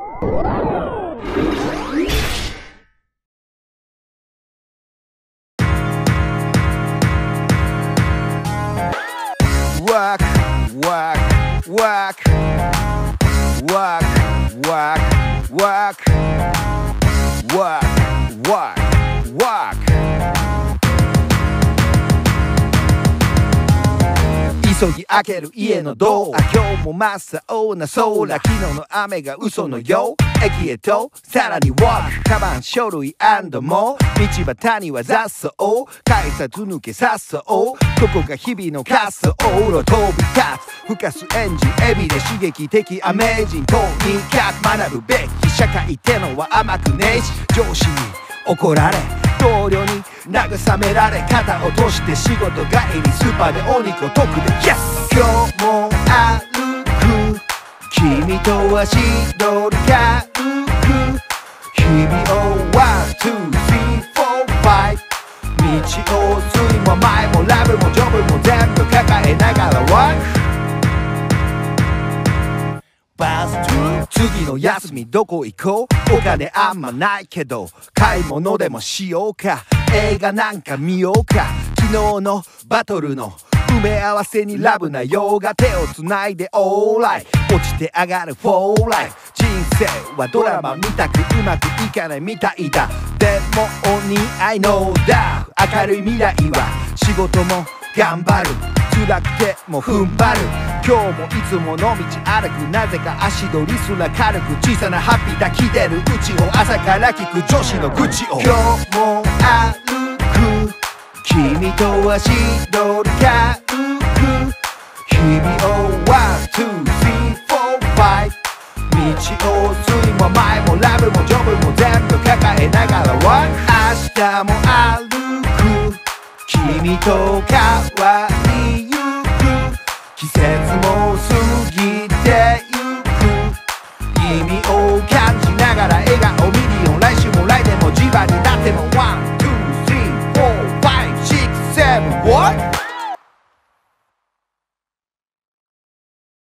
Walk, walk, walk, walk, walk, walk, walk, walk, walk. 急ぎ開ける家のドア、今日も真っ青な空、昨日の雨が嘘のよう、駅へとさらにWalk、カバン書類andも、道端には雑草、改札抜け颯爽、ここが日々の滑走路、飛び立つふかすエンジン、Everyday刺激的Amazing、とにかく学ぶべき、社会ってのは甘くねぇし、上司に怒られ同僚に慰められ、肩落として仕事帰り、スーパーでお肉お得でYes、今日も歩く君と足取り軽く日々を1、2、3、4、5、道を酸いも甘いもLoveもJobも全部抱えながらWalk、次の休みどこ行こう、お金あんまないけど買い物でもしようか、映画なんか見ようか、昨日のバトルの埋め合わせにLoveな洋画、手を繋いでオーライ、落ちて上がるFor、人生はドラマみたくうまくいかないみたいだ、でもお似合いのだ、明るい未来は仕事も頑張る、辛くても踏ん張る、今日もいつもの道歩く、なぜか足取りすら軽く、小さなハッピーだ来てるうちを朝から聞く女子の愚痴を、今日も歩く君と足取り軽く日々を1、2、3、4、5、道を酸いも甘いもLoveもJobも全部抱えながらWalk、明日も歩く君と変わりゆく、季節も過ぎてゆく、意味を感じながら笑顔ミリオン、来週も来年もじわになっても1、2、3、4、5、6、7、What？